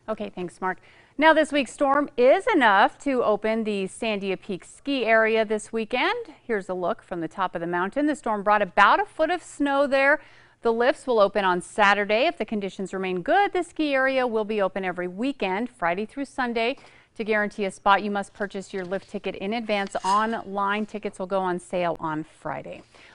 Okay, thanks, Mark. Now, this week's storm is enough to open the Sandia Peak Ski Area this weekend. Here's a look from the top of the mountain. The storm brought about a foot of snow there. The lifts will open on Saturday. If the conditions remain good, the ski area will be open every weekend, Friday through Sunday. To guarantee a spot, you must purchase your lift ticket in advance online. Tickets will go on sale on Friday.